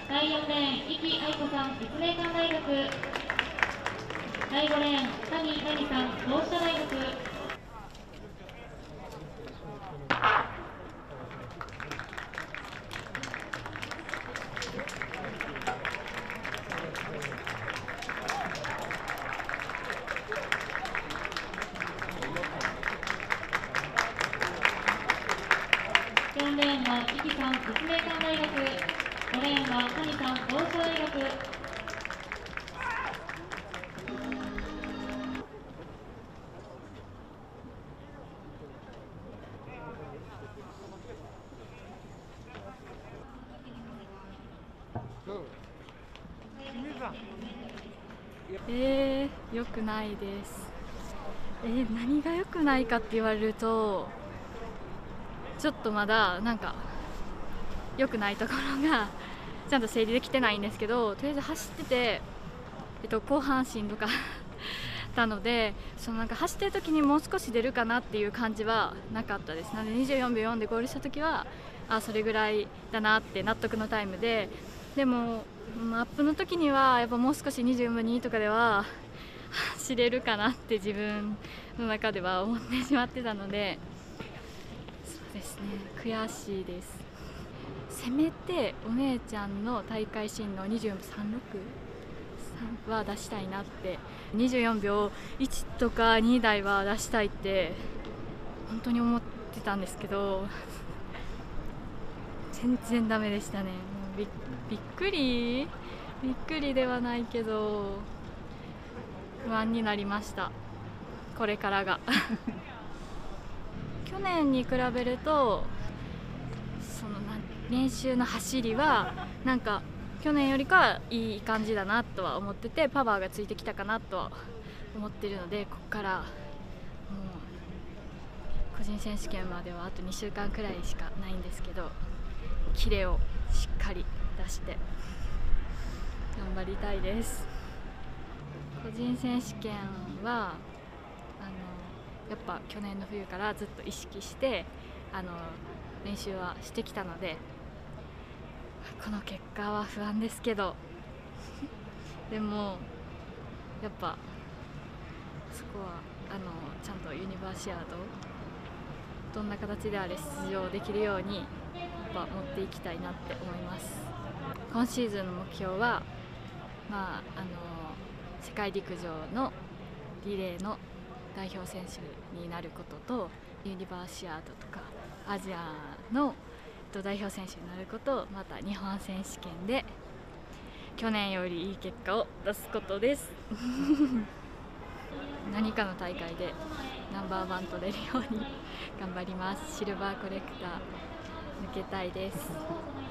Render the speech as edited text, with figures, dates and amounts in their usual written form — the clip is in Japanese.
第4レーン、生き愛子さん、立命館大学。第5レーン、谷真理さん、同志社大学。4レーンは生きさん、立命館大学。5レーンは谷さん、同志社大学。 良くないです。何が良くないかって言われるとちょっとまだなんか良くないところがちゃんと整理できてないんですけど、とりあえず走ってて、後半しんどかったので、なんか走ってる時にもう少し出るかなっていう感じはなかったです。なので24秒4でゴールした時はそれぐらいだなって納得のタイムで、でもアップの時にはやっぱもう少し24秒2とかでは走れるかなって自分の中では思ってしまってたので、そうですね、悔しいです。せめてお姉ちゃんの大会新の24秒36は出したいなって、24秒1とか2台は出したいって本当に思ってたんですけど、全然ダメでしたね。もうびっくりではないけど不安になりました、これからが去年に比べると練習の走りはなんか去年よりかはいい感じだなとは思ってて、パワーがついてきたかなとは思っているので、ここからもう個人選手権まではあと2週間くらいしかないんですけど、キレをしっかり出して頑張りたいです。個人選手権はやっぱ去年の冬からずっと意識して練習はしてきたので、この結果は不安ですけどでもやっぱそこはちゃんとユニバーシアードどんな形であれ出場できるようにやっぱ持っていきたいなって思います。今シーズンの目標は、世界陸上のリレーの代表選手になることと、ユニバーシアードとかアジアの代表選手になること、また日本選手権で去年よりいい結果を出すことです何かの大会でナンバーワン取れるように頑張ります。シルバーコレクター抜けたいです。